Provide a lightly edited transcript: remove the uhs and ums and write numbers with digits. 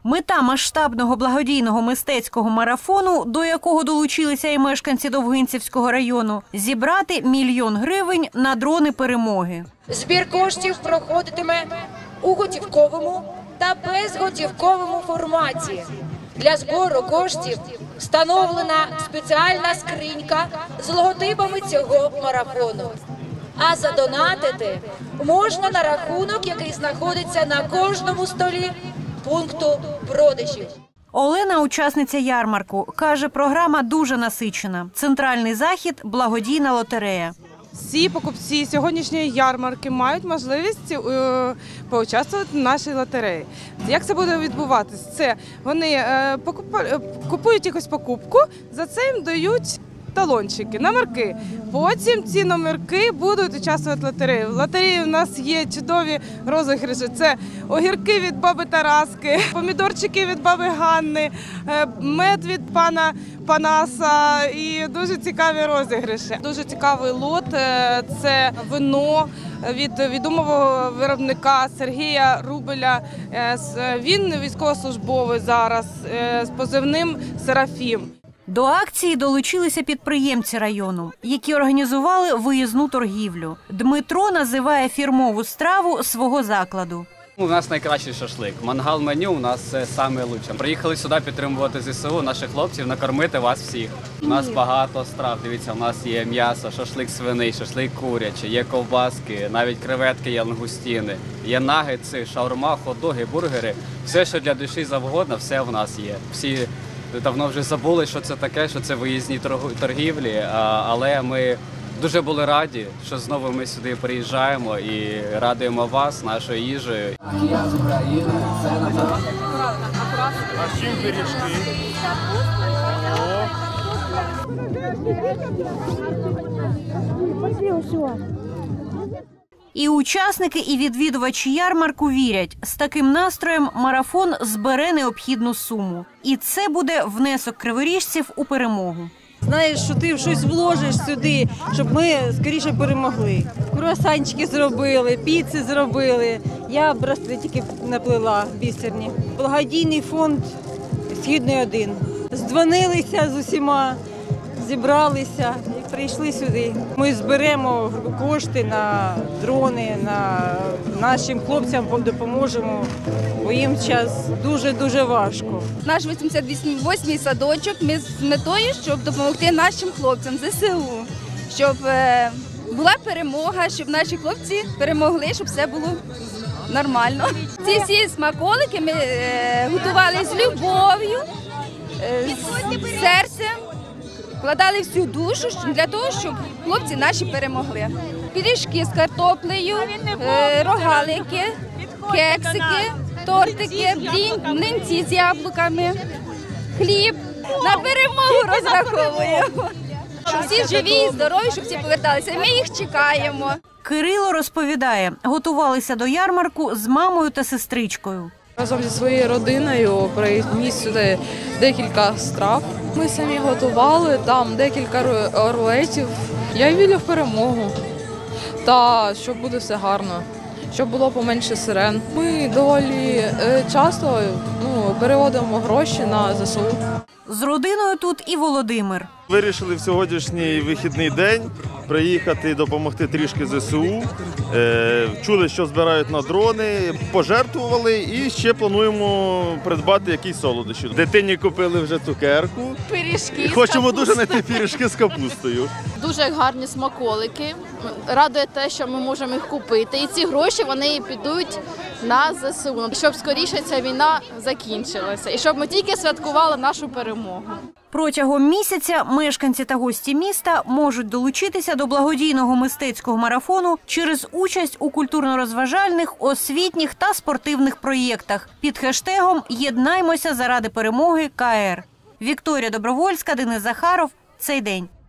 Мета масштабного благодійного мистецького марафону, до якого долучилися і мешканці Довгинцівського району, зібрати 1 мільйон гривень на дрони перемоги. Збір коштів проходитиме у готівковому та безготівковому форматі. Для збору коштів встановлена спеціальна скринька з логотипами цього марафону. А задонатити можна на рахунок, який знаходиться на кожному столі пункту продажів. Олена – учасниця ярмарку. Каже, програма дуже насичена. Центральний захід – благодійна лотерея. Всі покупці сьогоднішньої ярмарки мають можливість поучаствувати в нашій лотереї. Як це буде відбуватися? Це вони купують якусь покупку, за це їм дають талончики, номерки. Потім ці номерки будуть участвувати в лотереї. В лотереї у нас є чудові розіграші. Це огірки від баби Тараски, помідорчики від баби Ганни, мед від пана Панаса і дуже цікаві розіграші. Дуже цікавий лот – це вино від відомого виробника Сергія Рубеля. Він військовослужбовець зараз з позивним «Серафім». До акції долучилися підприємці району, які організували виїзну торгівлю. Дмитро називає фірмову страву свого закладу. У нас найкращий шашлик. Мангал-меню у нас саме лучше. Приїхали сюди підтримувати ЗСУ, наших хлопців, накормити вас всіх. У нас багато страв. Дивіться, у нас є м'ясо, шашлик свиний, шашлик курячий, є ковбаски, навіть креветки є лангустіни, є нагетси, шаурма, хот-доги, бургери. Все, що для душі завгодно, все в нас є. Всі давно вже забули, що це таке, що це виїзні торгівлі, але ми дуже були раді, що знову ми сюди приїжджаємо і радуємо вас нашою їжею. Я з України, це Назар. А з чим пиріжки? І учасники, і відвідувачі ярмарку вірять, з таким настроєм марафон збере необхідну суму. І це буде внесок криворіжців у перемогу. Знаєш, що ти щось вложиш сюди, щоб ми скоріше перемогли. Круасанчики зробили, піци зробили. Я браслетики наплела бісерні. Благодійний фонд «Східний-1». Здзвонилися з усіма, зібралися і прийшли сюди. Ми зберемо кошти на дрони, нашим хлопцям допоможемо, бо їм зараз дуже-дуже важко. Наш 88-й садочок, ми з метою, щоб допомогти нашим хлопцям ЗСУ, щоб була перемога, щоб наші хлопці перемогли, щоб все було нормально. Ці всі смаколики ми готували з любов'ю, з серцем. Вкладали всю душу для того, щоб хлопці наші перемогли. Пиріжки з картоплею, рогалики, кексики, тортики, млинці з яблуками, хліб. На перемогу розраховуємо. Щоб всі живі і здорові, щоб всі поверталися. Ми їх чекаємо. Кирило розповідає, готувалися до ярмарку з мамою та сестричкою. Разом зі своєю родиною приніс сюди декілька страв. Ми самі готували, там декілька рулетів. Я вірю в перемогу та щоб буде все гарно, щоб було поменше сирен. Ми доволі часто переводимо гроші на ЗСУ. З родиною тут і Володимир. Вирішили в сьогоднішній вихідний день приїхати і допомогти трішки ЗСУ. Чули, що збирають на дрони, пожертвували і ще плануємо придбати якісь солодощі. Дитині купили вже цукерку. Пиріжки. Хочемо дуже знайти пиріжки з капустою. Дуже гарні смаколики. Радує те, що ми можемо їх купити. І ці гроші вони підуть на ЗСУ, щоб скоріше ця війна закінчилася. І щоб ми тільки святкували нашу перемогу. Протягом місяця мешканці та гості міста можуть долучитися до благодійного мистецького марафону через участь у культурно-розважальних, освітніх та спортивних проєктах під хештегом «Єднаймося заради перемоги КР». Вікторія Добровольська, Денис Захаров. Цей день.